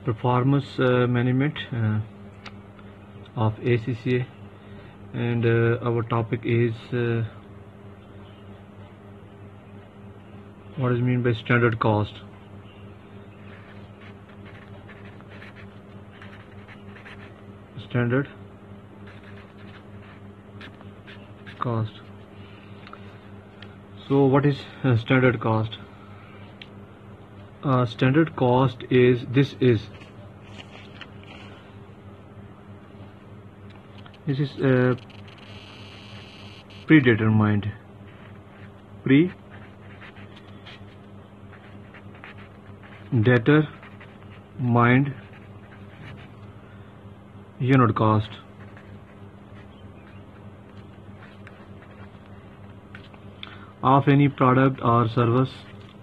performance management of ACCA, and our topic is what is meant by standard cost. Standard cost. So what is standard cost? Standard cost is predetermined unit cost of any product or service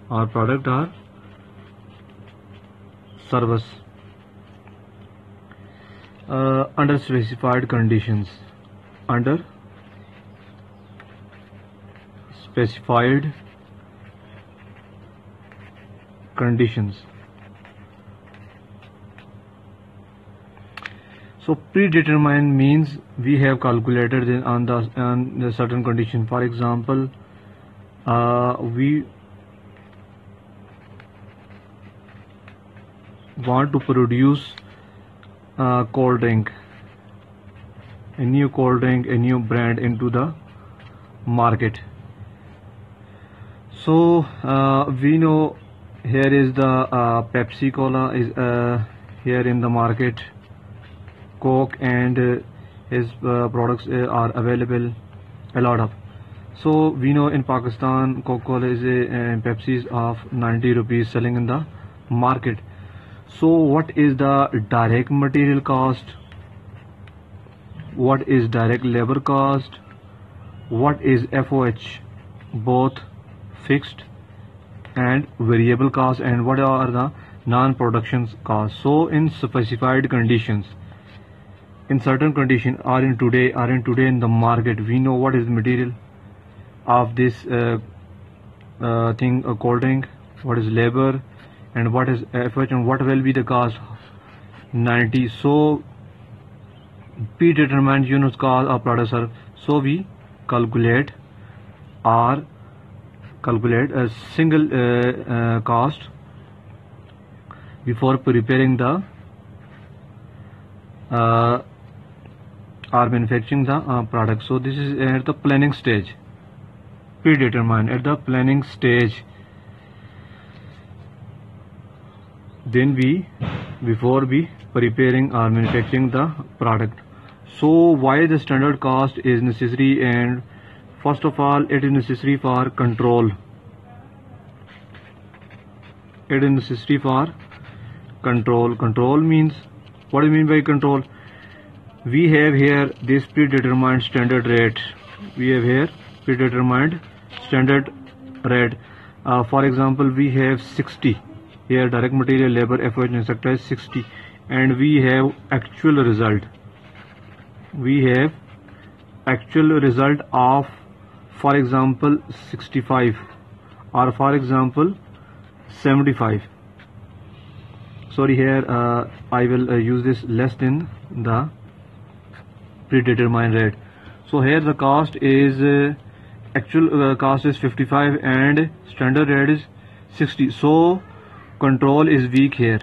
under specified conditions. So predetermined means we have calculated on the certain condition. For example, we want to produce a new brand into the market. So we know here is the Pepsi Cola is here in the market. Coke and his products are available a lot of. So we know in Pakistan Coca-Cola is Pepsi is of 90 rupees selling in the market. So what is the direct material cost? What is direct labor cost? What is FOH, both fixed and variable cost, and what are the non-production costs? So in specified conditions, in certain condition are in today in the market, we know what is the material of this thing, cold drink, what is labor, and what is FOH, and what will be the cost 90. So predetermined units cost of products are, so we calculate a single cost before preparing the or manufacturing the product. So this is at the planning stage, predetermined at the planning stage. Then before we preparing or manufacturing the product. So why the standard cost is necessary? And first of all, it is necessary for control. Control means, what do you mean by control? We have here this predetermined standard rate. For example, we have 60 here, direct material, labor, FOH, etc. is 60, and we have actual result. Of, for example, 65 or for example 75. Sorry, here I will use this less than the predetermined rate. So here the cost is actual cost is 55 and standard rate is 60. So control is weak here.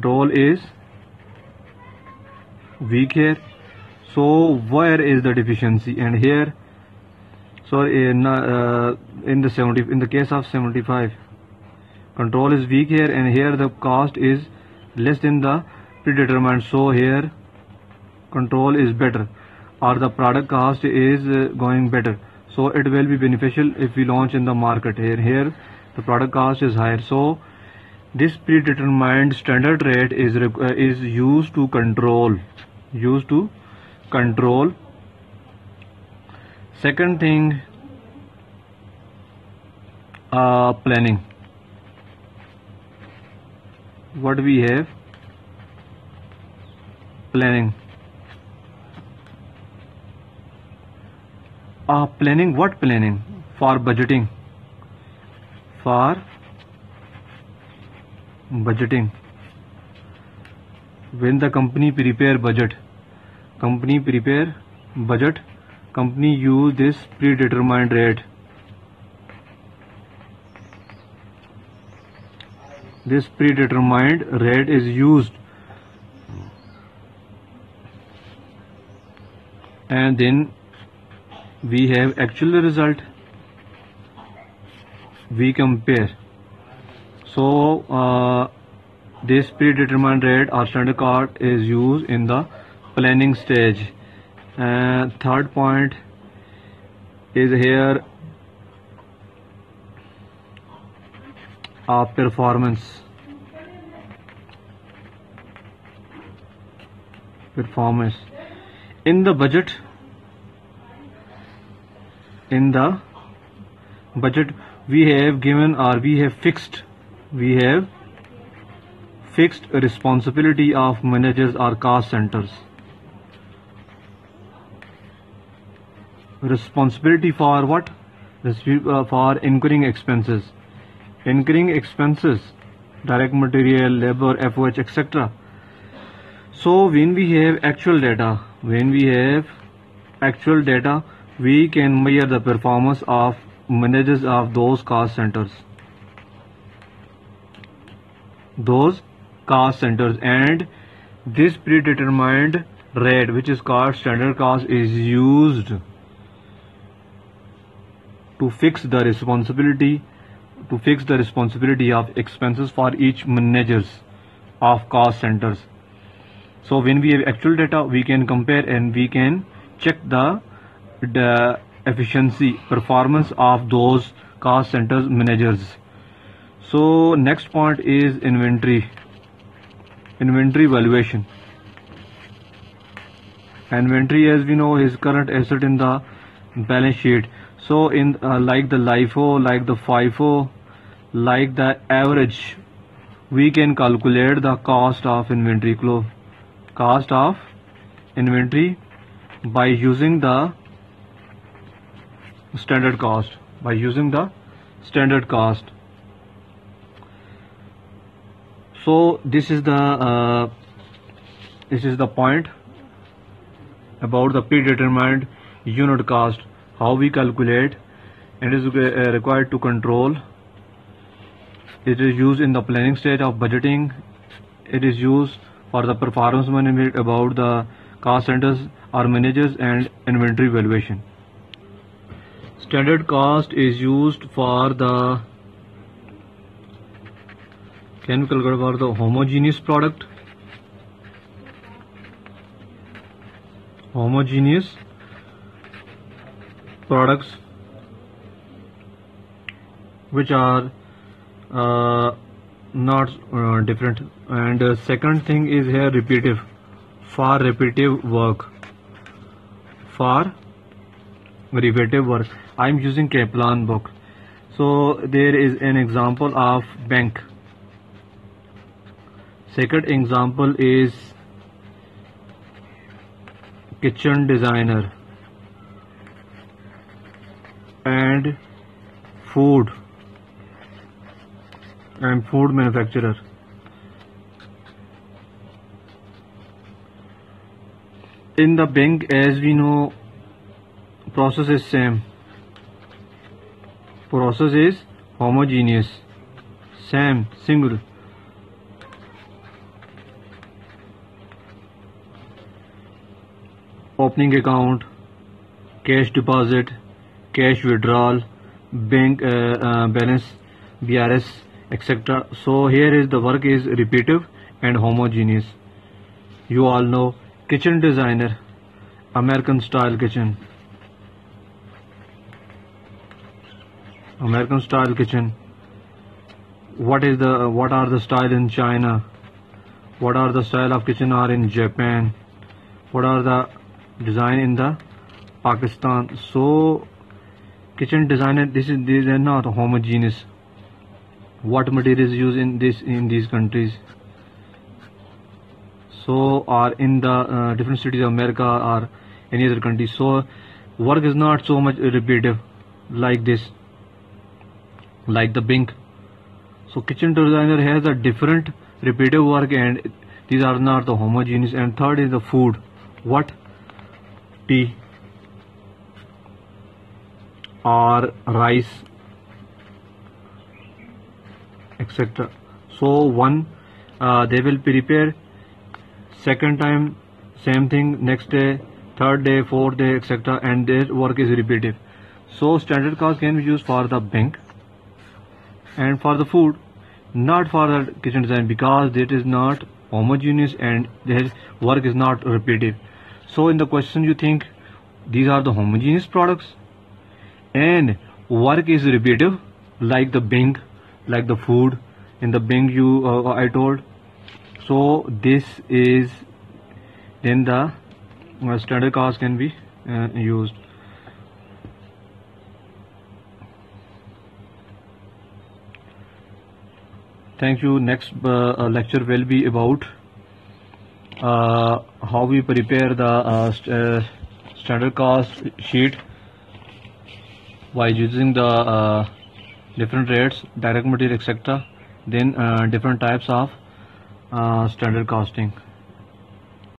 So where is the deficiency? And here, so in the case of 75, control is weak here, and here the cost is less than the predetermined. So here control is better, or the product cost is going better. So it will be beneficial if we launch in the market. Here the product cost is higher. So this predetermined standard rate is used to control. Second thing, planning. What we have? Planning. Planning. What planning? For budgeting. when the company prepare budget, company use this predetermined rate. This predetermined rate is used, and then we have actual result. We compare. So this predetermined rate or standard cost is used in the planning stage. And third point is here performance. In the budget, we have given, or we have fixed responsibility of managers or cost centers. Responsibility for what? For incurring expenses, direct material, labor, FOH, etc. So when we have actual data, we can measure the performance of managers of those cost centers. And this predetermined rate, which is called standard cost, is used to fix the responsibility of expenses for each managers of cost centers. So when we have actual data, we can compare and we can check the efficiency, performance of those cost centers managers. So next point is inventory valuation. Inventory, as we know, is current asset in the balance sheet. So in like the LIFO, like the FIFO, like the average, we can calculate the cost of inventory by using the standard cost. So this is the point about the predetermined unit cost, how we calculate. It is required to control. It is used in the planning stage of budgeting. It is used for the performance management about the cost centers or managers and inventory valuation. Standard cost is used for the homogeneous product. Homogeneous products which are not different. And second thing is here repetitive work. I am using Kaplan book. So there is an example of bank. Second example is kitchen designer and food manufacturer. In the bank, as we know, process is same. Process is homogeneous, same, single. Opening account, cash deposit, cash withdrawal, bank balance, BRS, etc. So here is the work is repetitive and homogeneous. You all know kitchen designer, American style kitchen. What are the style in China? What are the style of kitchen are in Japan? What are the design in the Pakistan? So kitchen designer, these are not homogeneous. What materials used in these countries? So are in the different cities of America or any other country. So work is not so much repetitive like this, like the bank. So kitchen designer has a different repetitive work and these are not the homogeneous. And third is the food. What? Tea or rice, etc. So one, they will prepare, second time same thing, next day, third day, fourth day, etc. and their work is repetitive. So standard cost can be used for the bank and for the food, not for the kitchen design, because it is not homogeneous and their work is not repetitive. So in the question you think these are the homogeneous products and work is repetitive, like the bank, like the food in the bank you I told. So this is, then the standard cost can be used. Thank you. Next lecture will be about how we prepare the standard cost sheet by using the different rates, direct material, etc. Then different types of standard costing.